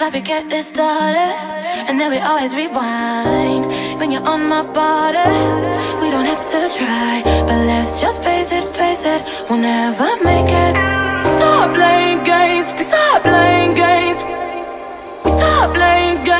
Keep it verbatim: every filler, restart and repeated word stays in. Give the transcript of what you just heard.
thought we get this started, and then we always rewind. When you're on my body, we don't have to try, but let's just face it, face it, we'll never make it. We stop playing games, we stop playing games, we stop playing games.